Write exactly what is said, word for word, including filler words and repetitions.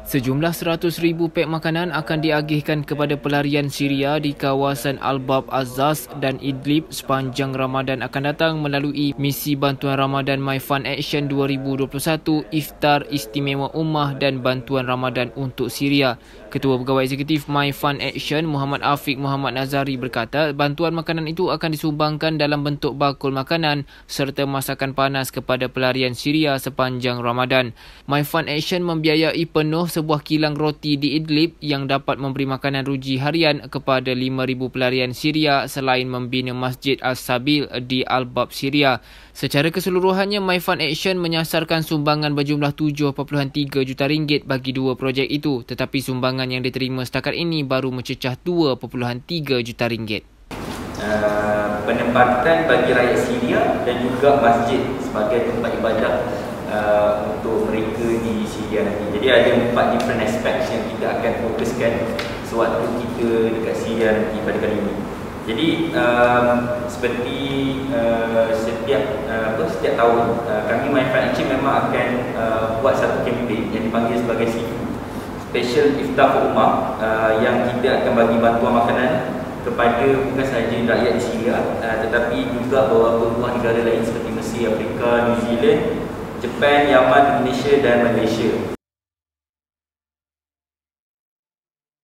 Sejumlah seratus ribu pek makanan akan diagihkan kepada pelarian Syria di kawasan Al-Bab Azaz dan Idlib sepanjang Ramadan akan datang melalui misi bantuan Ramadan My Fund Action dua ribu dua puluh satu Iftar Istimewa Ummah dan Bantuan Ramadan untuk Syria. Ketua Pegawai Eksekutif My Fund Action Muhammad Afiq Muhammad Nazari berkata bantuan makanan itu akan disumbangkan dalam bentuk bakul makanan serta masakan panas kepada pelarian Syria sepanjang Ramadan. My Fund Action membiayai penuh sebuah kilang roti di Idlib yang dapat memberi makanan ruji harian kepada lima ribu pelarian Syria selain membina Masjid Al-Sabil di Al-Bab Syria. Secara keseluruhannya, My Fund Action menyasarkan sumbangan berjumlah tujuh perpuluhan tiga juta ringgit bagi dua projek itu, tetapi sumbangan yang diterima setakat ini baru mencecah dua perpuluhan tiga juta ringgit. Uh, penempatan bagi rakyat Syria dan juga masjid sebagai tempat ibadah uh, untuk mereka di Syria nanti. Jadi ada empat different aspects yang kita akan fokuskan sewaktu kita dekat Syria nanti pada kali ini. Jadi um, seperti uh, setiap uh, apa setiap tahun uh, kami My Fund Action memang akan uh, buat satu kempen yang dipanggil sebagai S I F U, Special Iftar for Ummah, uh, yang kita akan bagi bantuan makanan kepada bukan sahaja rakyat di Syria uh, tetapi juga beberapa buah negara lain seperti Mesir, Afrika, New Zealand, Jepun, Yaman, Indonesia dan Malaysia.